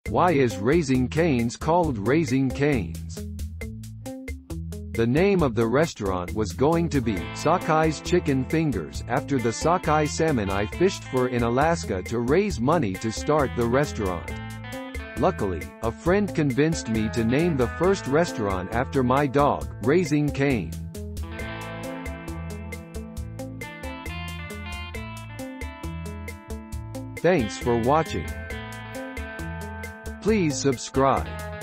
Why is Raising Cane's called Raising Cane's? The name of the restaurant was going to be Sockeye's Chicken Fingers after the sockeye salmon I fished for in Alaska to raise money to start the restaurant. Luckily, a friend convinced me to name the first restaurant after my dog, Raising Cane. Thanks for watching. Please subscribe.